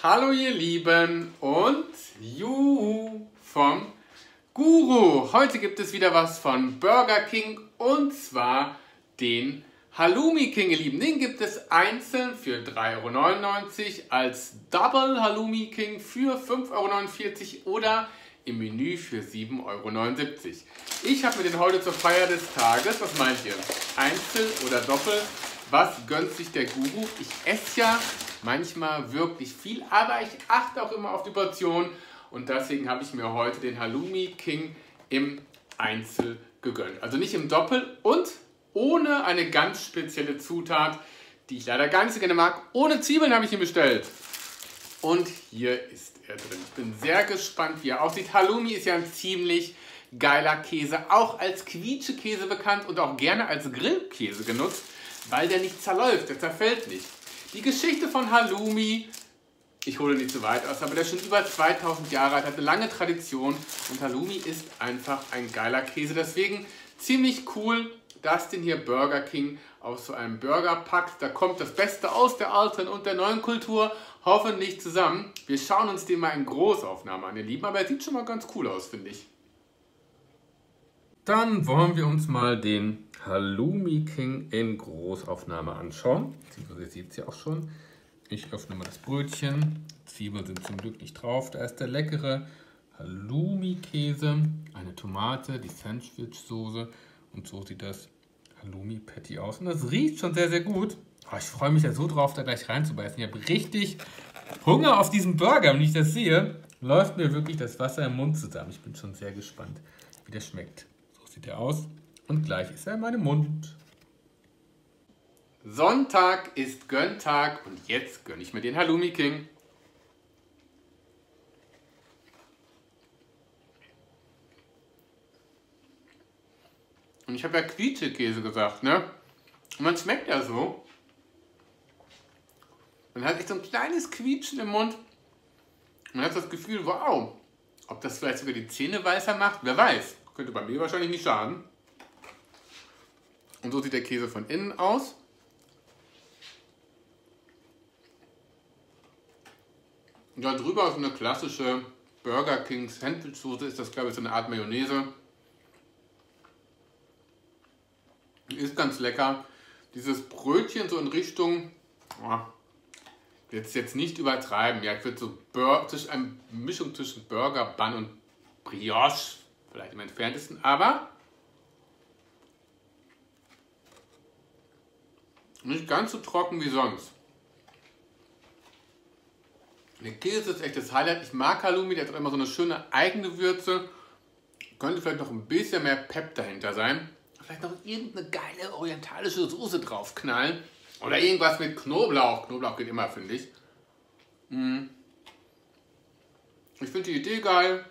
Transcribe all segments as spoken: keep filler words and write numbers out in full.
Hallo ihr Lieben und Juhu vom Guru. Heute gibt es wieder was von Burger King und zwar den Halloumi King, ihr Lieben. Den gibt es einzeln für drei Euro neunundneunzig, als Double Halloumi King für fünf Euro neunundvierzig oder im Menü für sieben Euro neunundsiebzig. Ich habe mir den heute zur Feier des Tages, was meint ihr? Einzel oder Doppel? Was gönnt sich der Guru? Ich esse ja manchmal wirklich viel, aber ich achte auch immer auf die Portion und deswegen habe ich mir heute den Halloumi King im Einzel gegönnt. Also nicht im Doppel und ohne eine ganz spezielle Zutat, die ich leider gar nicht so gerne mag. Ohne Zwiebeln habe ich ihn bestellt. Und hier ist er drin. Ich bin sehr gespannt, wie er aussieht. Halloumi ist ja ein ziemlich geiler Käse, auch als Quietschekäse bekannt und auch gerne als Grillkäse genutzt, weil der nicht zerläuft, der zerfällt nicht. Die Geschichte von Halloumi, ich hole nicht zu weit aus, aber der ist schon über zweitausend Jahre alt, hat eine lange Tradition und Halloumi ist einfach ein geiler Käse. Deswegen ziemlich cool, dass den hier Burger King aus so einem Burger packt. Da kommt das Beste aus der alten und der neuen Kultur hoffentlich zusammen. Wir schauen uns den mal in Großaufnahme an, ihr Lieben, aber er sieht schon mal ganz cool aus, finde ich. Dann wollen wir uns mal den Halloumi King in Großaufnahme anschauen. Ihr seht es ja auch schon. Ich öffne mal das Brötchen. Zwiebeln sind zum Glück nicht drauf. Da ist der leckere Halloumi-Käse, eine Tomate, die Sandwich-Soße und so sieht das Halloumi-Patty aus. Und das riecht schon sehr, sehr gut. Oh, ich freue mich ja so drauf, da gleich reinzubeißen. Ich habe richtig Hunger auf diesen Burger. Wenn ich das sehe, läuft mir wirklich das Wasser im Mund zusammen. Ich bin schon sehr gespannt, wie der schmeckt. So sieht er aus. Und gleich ist er in meinem Mund. Sonntag ist Gönntag und jetzt gönne ich mir den Halloumi King. Und ich habe ja Quietschekäse gesagt, ne? Und man schmeckt ja so. Man hat echt so ein kleines Quietschen im Mund. Man hat das Gefühl, wow, ob das vielleicht sogar die Zähne weißer macht, wer weiß. Könnte bei mir wahrscheinlich nicht schaden. Und so sieht der Käse von innen aus. Und da drüber ist eine klassische Burger King Sandwich Soße, ist das glaube ich so eine Art Mayonnaise. Ist ganz lecker. Dieses Brötchen so in Richtung, oh, jetzt jetzt nicht übertreiben, ja, ich würde so Bur eine Mischung zwischen Burger, Bun und Brioche, vielleicht im entferntesten, aber nicht ganz so trocken wie sonst. Der Käse ist echt das Highlight. Ich mag Halloumi, der hat auch immer so eine schöne eigene Würze. Könnte vielleicht noch ein bisschen mehr Pep dahinter sein. Vielleicht noch irgendeine geile orientalische Soße draufknallen. Oder irgendwas mit Knoblauch. Knoblauch geht immer, finde ich. Mm. Ich finde die Idee geil.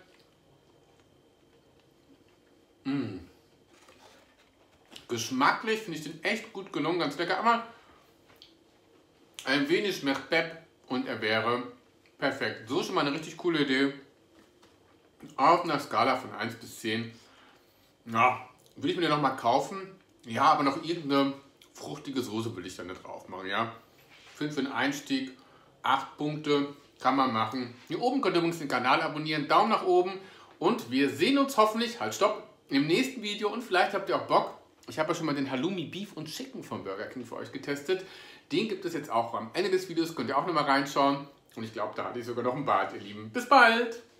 Mm. Geschmacklich finde ich den echt gut gelungen, ganz lecker. Aber ein wenig mehr Pep und er wäre perfekt. So schon mal eine richtig coole Idee. Auf einer Skala von eins bis zehn. Ja, will ich mir den nochmal kaufen? Ja, aber noch irgendeine fruchtige Soße will ich dann da drauf machen, ja. Ich finde für den Einstieg acht Punkte kann man machen. Hier oben könnt ihr übrigens den Kanal abonnieren. Daumen nach oben. Und wir sehen uns hoffentlich, halt stopp, im nächsten Video. Und vielleicht habt ihr auch Bock. Ich habe ja schon mal den Halloumi Beef und Chicken von Burger King für euch getestet. Den gibt es jetzt auch am Ende des Videos. Könnt ihr auch nochmal reinschauen. Und ich glaube, da hatte ich sogar noch ein Bad, ihr Lieben. Bis bald!